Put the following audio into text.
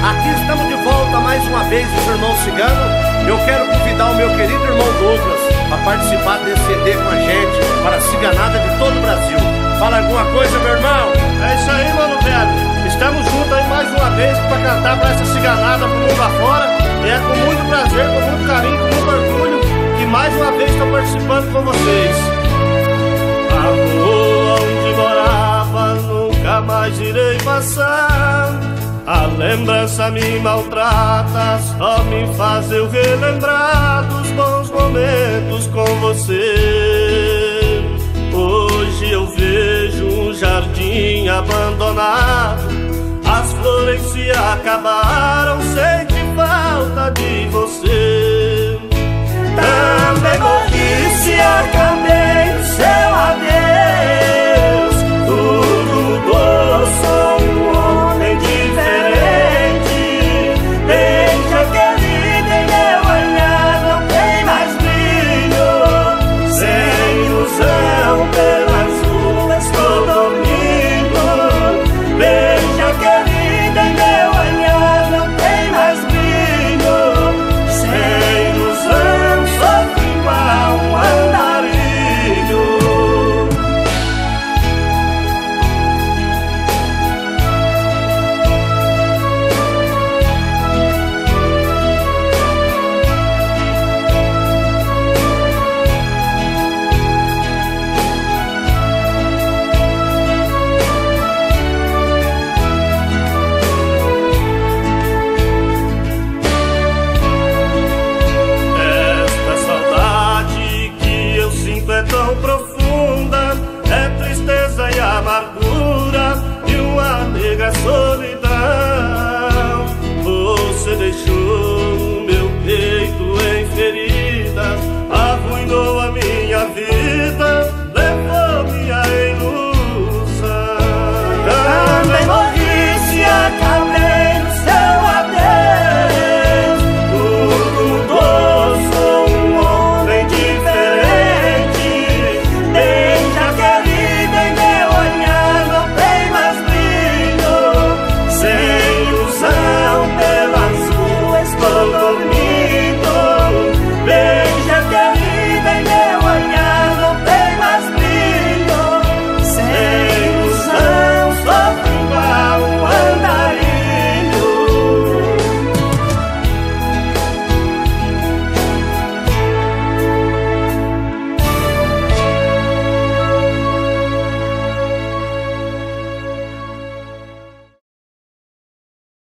Aqui estamos de volta mais uma vez, os irmãos ciganos. Eu quero convidar o meu querido irmão Douglas para participar desse CD com a gente, para a ciganada de todo o Brasil. Fala alguma coisa, meu irmão? É isso aí, mano velho. Estamos juntos aí mais uma vez para cantar para essa ciganada pro mundo afora. E é com muito prazer, com muito carinho, com muito orgulho que mais uma vez estou participando com vocês. A rua onde morava nunca mais irei passar. A lembrança me maltrata, só me faz eu relembrar dos bons momentos com você. Hoje eu vejo um jardim abandonado, as flores se acabaram, sente falta de você. Também morri, se acabei